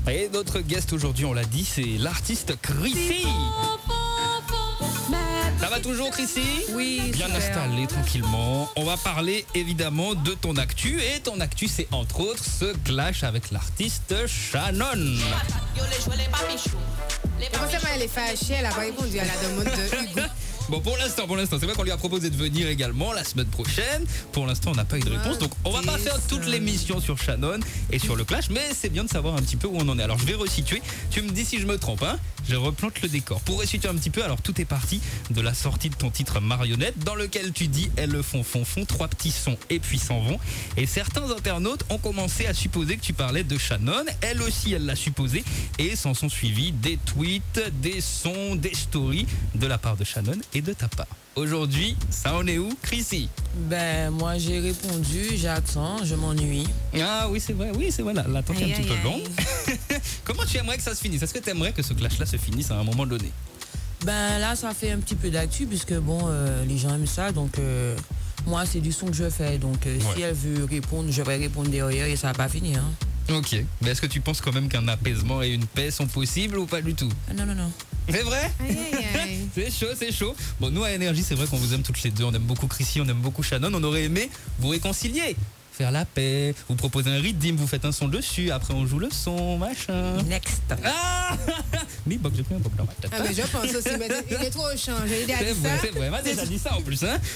Et notre guest aujourd'hui, on l'a dit, c'est l'artiste Chrissy. Ça va toujours, Chrissy? Oui, bien super. installé tranquillement. On va parler évidemment de ton actu. Et ton actu, c'est entre autres ce clash avec l'artiste Shannon. Comment ça, elle est fâchée, elle n'a pas répondu à la demande de Hugo. Bon, pour l'instant, c'est vrai qu'on lui a proposé de venir également la semaine prochaine. Pour l'instant, on n'a pas eu de réponse. Donc, on va pas faire toute l'émission sur Shannon et sur le clash, mais c'est bien de savoir un petit peu où on en est. Alors, je vais resituer. Tu me dis si je me trompe, hein. Je replante le décor. Pour resituer un petit peu, alors tout est parti de la sortie de ton titre Marionnette, dans lequel tu dis elles le font, trois petits sons et puis s'en vont. Et certains internautes ont commencé à supposer que tu parlais de Shannon. Elle aussi, elle l'a supposé. Et s'en sont suivis des tweets, des sons, des stories de la part de Shannon et de ta part. Aujourd'hui, ça en est où, Chrissy? Ben, moi, j'ai répondu, j'attends, je m'ennuie. Ah oui, c'est vrai, l'attente est un petit peu longue. Comment tu aimerais que ça se finisse? Est-ce que tu aimerais que ce clash-là se finisse à un moment donné? Ben là, ça fait un petit peu d'actu, puisque bon, les gens aiment ça, donc moi, c'est du son que je fais. Donc si elle veut répondre, je vais répondre derrière et ça va pas finir. Hein. Ok, mais est-ce que tu penses quand même qu'un apaisement et une paix sont possibles ou pas du tout? Non. C'est vrai? Aïe. C'est chaud. Bon, nous à Énergie, c'est vrai qu'on vous aime toutes les deux. On aime beaucoup Chrissy, on aime beaucoup Shannon. On aurait aimé vous réconcilier, faire la paix, vous proposer un rythme, vous faites un son dessus, après on joue le son, machin. Next. Ah mais bon, j'ai pris un peu dans ma tête. Ah, mais je pense aussi, mais il est trop changé. Il a dit ça. C'est vrai, moi déjà dit ça en plus, hein.